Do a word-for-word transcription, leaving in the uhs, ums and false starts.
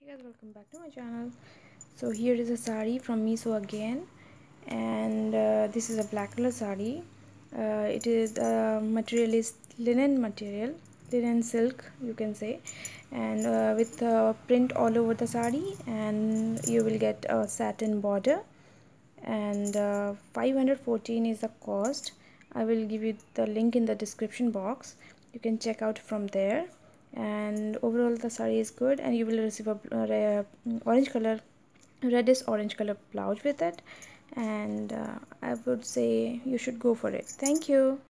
Hey guys, welcome back to my channel. So here is a sari from Meesho again, and uh, this is a black color sari. Uh, it is uh, material is linen material, linen silk you can say, and uh, with uh, print all over the sari, and you will get a satin border, and uh, five hundred fourteen is the cost. I will give you the link in the description box. You can check out from there. And overall the saree is good, and you will receive a uh, orange color reddish orange color blouse with it, and uh, I would say you should go for it. Thank you.